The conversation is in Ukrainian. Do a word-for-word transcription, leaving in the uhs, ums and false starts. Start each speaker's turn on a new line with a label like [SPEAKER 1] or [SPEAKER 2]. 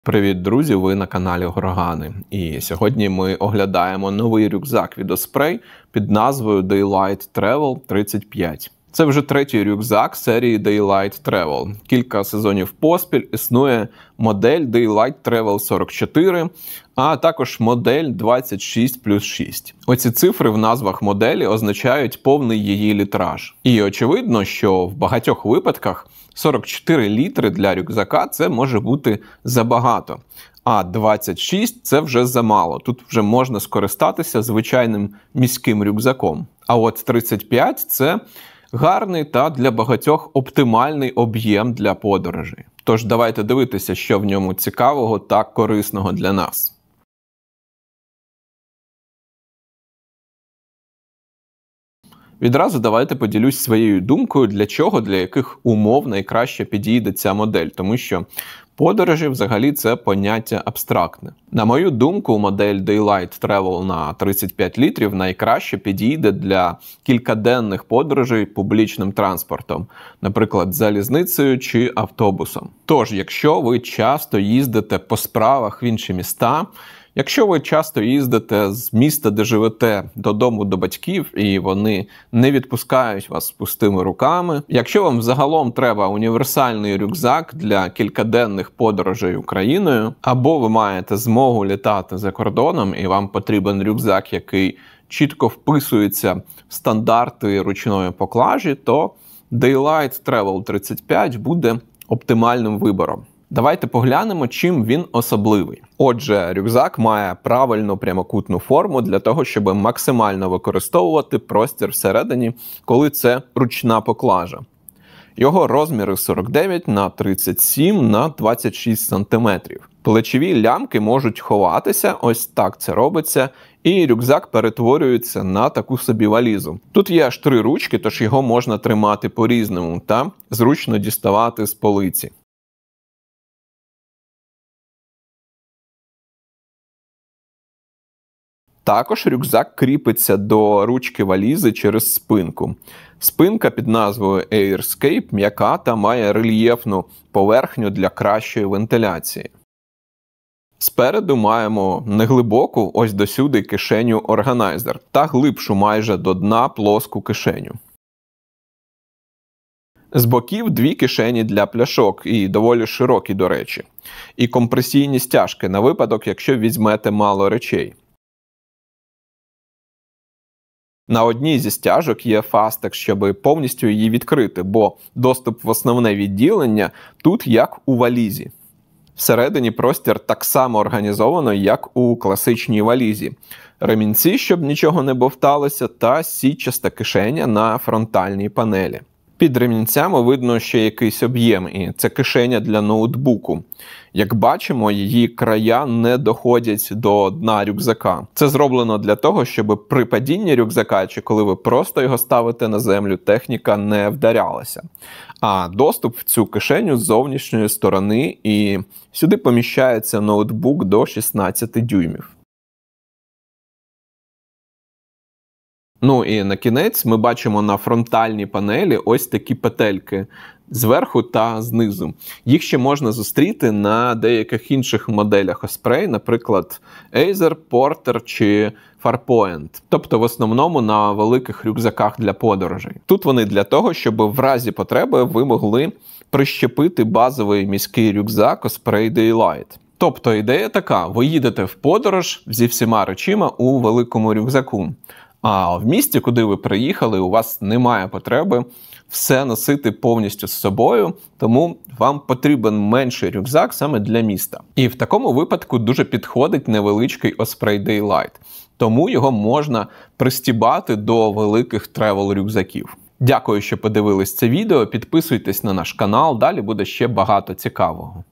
[SPEAKER 1] Привіт, друзі! Ви на каналі Горгани. І сьогодні ми оглядаємо новий рюкзак від Osprey під назвою Daylight Travel тридцять п'ять. Це вже третій рюкзак серії Daylight Travel. Кілька сезонів поспіль існує модель Daylight Travel сорок чотири, а також модель двадцять шість плюс шість. Оці цифри в назвах моделі означають повний її літраж. І очевидно, що в багатьох випадках сорок чотири літри для рюкзака це може бути забагато, а двадцять шість це вже замало. Тут вже можна скористатися звичайним міським рюкзаком. А от тридцять п'ять це гарний та для багатьох оптимальний об'єм для подорожей. Тож давайте дивитися, що в ньому цікавого та корисного для нас. Відразу давайте поділюсь своєю думкою, для чого, для яких умов найкраще підійде ця модель, тому що подорожі взагалі це поняття абстрактне. На мою думку, модель Daylight Travel на тридцять п'ять літрів найкраще підійде для кількаденних подорожей публічним транспортом, наприклад, залізницею чи автобусом. Тож, якщо ви часто їздите по справах в інші міста, якщо ви часто їздите з міста, де живете, додому до батьків, і вони не відпускають вас з пустими руками, якщо вам загалом треба універсальний рюкзак для кількаденних подорожей Україною, або ви маєте змогу літати за кордоном і вам потрібен рюкзак, який чітко вписується в стандарти ручної поклажі, то Daylight Travel тридцять п'ять буде оптимальним вибором. Давайте поглянемо, чим він особливий. Отже, рюкзак має правильну прямокутну форму для того, щоб максимально використовувати простір всередині, коли це ручна поклажа. Його розміри сорок дев'ять на тридцять сім на двадцять шість сантиметрів. Плечові лямки можуть ховатися, ось так це робиться, і рюкзак перетворюється на таку собі валізу. Тут є аж три ручки, тож його можна тримати по-різному та зручно діставати з полиці. Також рюкзак кріпиться до ручки валізи через спинку. Спинка під назвою AirScape м'яка та має рельєфну поверхню для кращої вентиляції. Спереду маємо неглибоку, ось досюди, кишеню органайзер та глибшу майже до дна плоску кишеню. З боків дві кишені для пляшок, і доволі широкі, до речі. І компресійні стяжки на випадок, якщо візьмете мало речей. На одній зі стяжок є фастекс, щоб повністю її відкрити, бо доступ в основне відділення тут як у валізі. Всередині простір так само організовано, як у класичній валізі. Ремінці, щоб нічого не бовталося, та сітчаста кишеня на фронтальній панелі. Під ремінцями видно ще якийсь об'єм, і це кишеня для ноутбуку. Як бачимо, її края не доходять до дна рюкзака. Це зроблено для того, щоб при падінні рюкзака, чи коли ви просто його ставите на землю, техніка не вдарялася. А доступ в цю кишеню з зовнішньої сторони, і сюди поміщається ноутбук до шістнадцяти дюймів. Ну і на кінець ми бачимо на фронтальній панелі ось такі петельки зверху та знизу. Їх ще можна зустріти на деяких інших моделях Osprey, наприклад, Acer, Porter чи Farpoint. Тобто в основному на великих рюкзаках для подорожей. Тут вони для того, щоб в разі потреби ви могли прищепити базовий міський рюкзак Osprey Daylight. Тобто ідея така: ви їдете в подорож зі всіма речима у великому рюкзаку. А в місті, куди ви приїхали, у вас немає потреби все носити повністю з собою, тому вам потрібен менший рюкзак саме для міста. І в такому випадку дуже підходить невеличкий Osprey Daylight, тому його можна пристібати до великих тревел-рюкзаків. Дякую, що подивились це відео, підписуйтесь на наш канал, далі буде ще багато цікавого.